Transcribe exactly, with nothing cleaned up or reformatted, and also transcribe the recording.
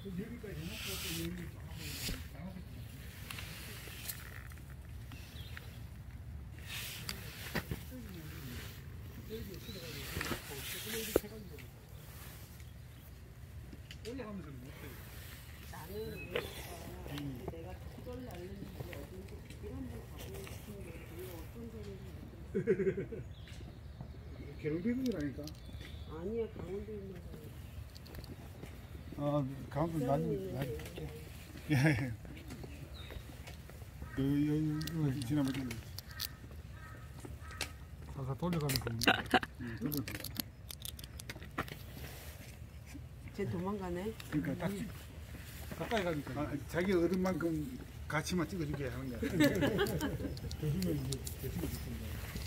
여기까지 해놓고 또 여기 나가고 올라가면서 못해. 나는 음. 내가 그걸 날리는지 어딘지 그길 한번 가고 싶은데 그게 어떤 소리인지 계룡대교라니까. 아니야 강원도에 있는 사람. 아, 강원도 나중에 나중에. 예. 그 여기 지나면 살살 돌려가는 겁니다. 응, 돌려. 쟤 도망가네. 그러니까 딱 가까이 가니까 아, 자기 어른만큼 가치만 찍어주게 하는 거야. 대중은 이제 대중이 있습니다.